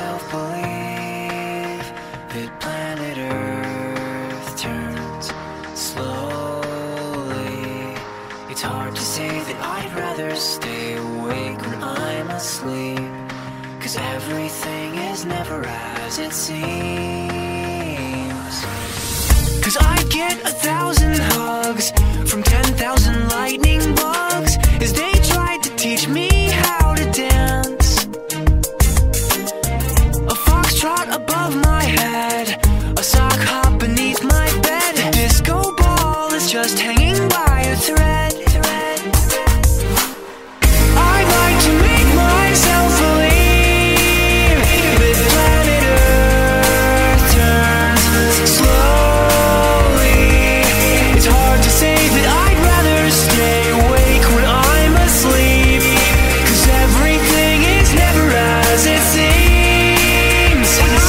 myself believe that planet Earth turns slowly. It's hard to say that I'd rather stay awake when I'm asleep, 'cause everything is never as it seems. 'Cause I get 1,000 hugs from 10,000 lightning bugs as they tried to teach me how to dance. A foxtrot above my head, a sock hop beneath my bed. A disco ball is just hanging by a thread. I like to make myself believe that planet Earth turns slowly. It's hard to say that I'd rather stay awake when I'm asleep, 'cause everything is never as it seems.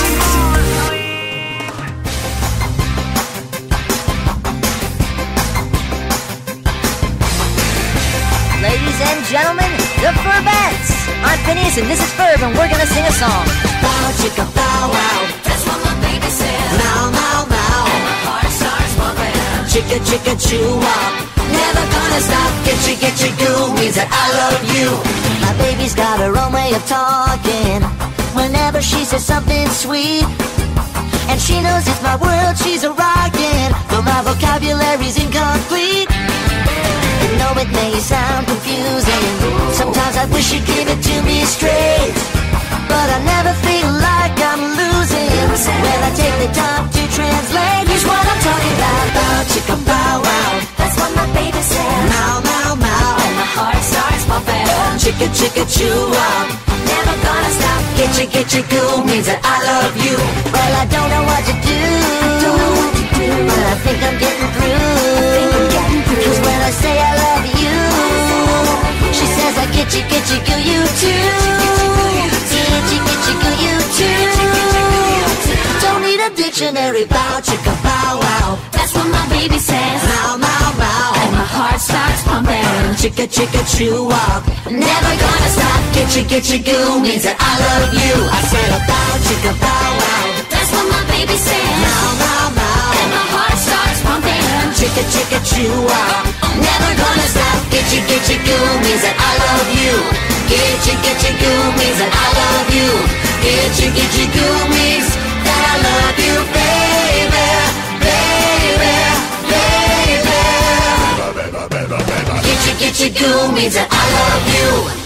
Ladies and gentlemen, the Ferbettes! I'm Phineas and this is Ferb and we're gonna sing a song. Bow chicka bow wow, that's what my baby said. Bow bow bow, and my heart starts pumping. Chicka chicka chew up, never gonna stop. Get you goo means that I love you. My baby's got her own way of talking whenever she says something sweet. And she knows it's my world she's a rockin', but my vocabulary's incomplete. I know it may sound confusing, sometimes I wish you'd give it to me straight, but I never feel like I'm losing when I take the time to translate. Here's what I'm talking about. Bow chicka bow wow, That's what my baby said. mow mow mow, And my heart starts pumping. chicka chicka chew up. Never gonna stop. Get you goo means that I love you. Well, I don't know what to do, but I think I'm getting through. 'Cause when I say I love you, she says I get you goo you too. Get you goo you too. Don't need a dictionary. Bow chicka bow wow, That's what my baby says. mow mow mow, And my heart starts pumping. chicka chew up. Never gonna stop. Get you goo means that I love you. I said a bow chicka bow wow, That's what my baby says. mow mow mow, And my heart starts pumping. chicka chew up. Never gonna stop. Get you goo means that I love you. Get you goo means that I love you. Get you goo means that I love you, baby, baby, baby. Get you goo means that I love you.